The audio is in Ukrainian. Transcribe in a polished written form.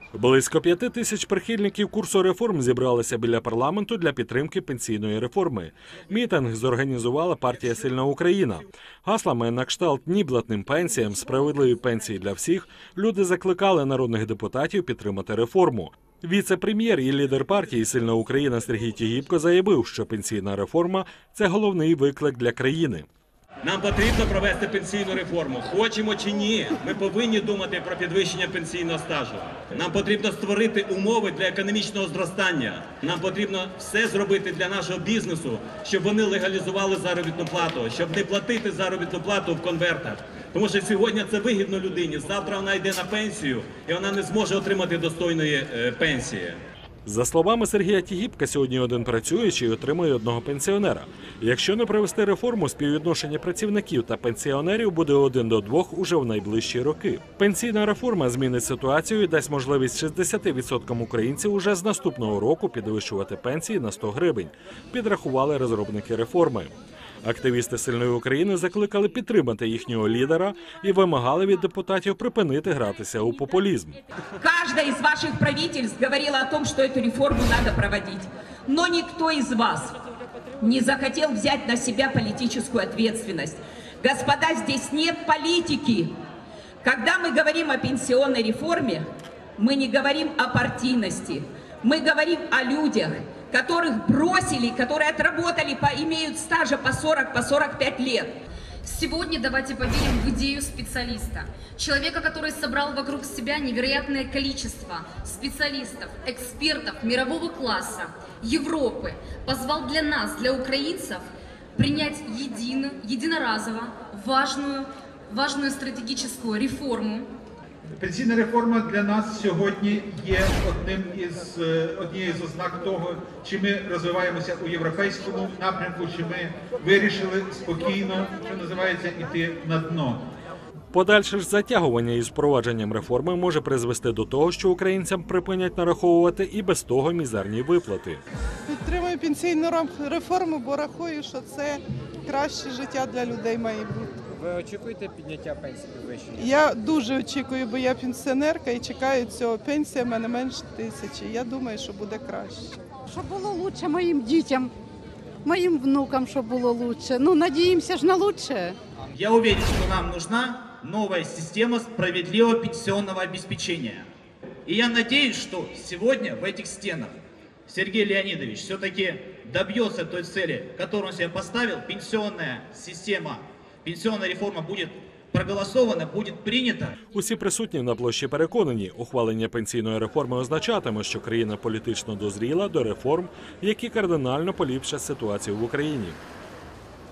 Близько 5 тисяч прихильників курсу реформ зібралися біля парламенту для підтримки пенсійної реформи. Мітинг зорганізувала партія «Сильна Україна». Гаслами на кшталт «Ні блатним пенсіям», «Справедливі пенсії для всіх» люди закликали народних депутатів підтримати реформу. Віце-прем'єр і лідер партії «Сильна Україна» Сергій Тігіпко заявив, що пенсійна реформа – це головний виклик для країни. Нам потрібно провести пенсійну реформу. Хочемо чи ні, ми повинні думати про підвищення пенсійного стажу. Нам потрібно створити умови для економічного зростання. Нам потрібно все зробити для нашого бізнесу, щоб вони легалізували заробітну плату, щоб не платити заробітну плату в конвертах. Тому що сьогодні це вигідно людині, завтра вона йде на пенсію і вона не зможе отримати достойної пенсії. За словами Сергія Тігіпка, сьогодні один працюючий отримує одного пенсіонера. Якщо не провести реформу, співвідношення працівників та пенсіонерів буде 1 до 2 уже в найближчі роки. Пенсійна реформа змінить ситуацію і дасть можливість 60% українців уже з наступного року підвищувати пенсії на 100 гривень, підрахували розробники реформи. Активісти «Сильної України» закликали підтримати їхнього лідера і вимагали від депутатів припинити гратися у популізм. Каждое из ваших правительств говорило о том, что эту реформу надо проводить. Но никто из вас не захотел взять на себя политическую ответственность. Господа, здесь нет политики. Когда мы говорим о пенсионной реформе, мы не говорим о партийности. Мы говорим о людях, которых бросили, которые отработали, имеют стажа по 40, по 45 лет. Сегодня давайте поверим в идею специалиста. Человека, который собрал вокруг себя невероятное количество специалистов, экспертов мирового класса, Европы. Позвал для нас, для украинцев, принять единоразово важную стратегическую реформу. Пенсійна реформа для нас сьогодні є однією з ознак того, чи ми розвиваємося у європейському напрямку, чи ми вирішили спокійно, що називається, іти на дно. Подальше ж затягування із впровадженням реформи може призвести до того, що українцям припинять нараховувати і без того мізерні виплати. Підтримую пенсійну реформу, бо рахую, що це краще життя для людей має бути. Ви очікуєте підняття пенсії підвищення? Я дуже очікую, бо я пенсіонерка і чекаю цього. Пенсія в мене менше 1000. Я думаю, що буде краще. Щоб було краще моїм дітям, моїм внукам, щоб було краще. Ну, надіємося ж на краще. Я уверен, что нам нужна новая система справедливого пенсионного обеспечения. И я надеюсь, что сегодня в этих стенах Сергей Леонидович все-таки добьется той цели, которую он себе поставил. Пенсионная система, пенсионная реформа будет проголосована, буде прийнята. Усі присутні на площі переконані, ухвалення пенсійної реформи означатиме, що країна політично дозріла до реформ, які кардинально поліпшать ситуацію в Україні.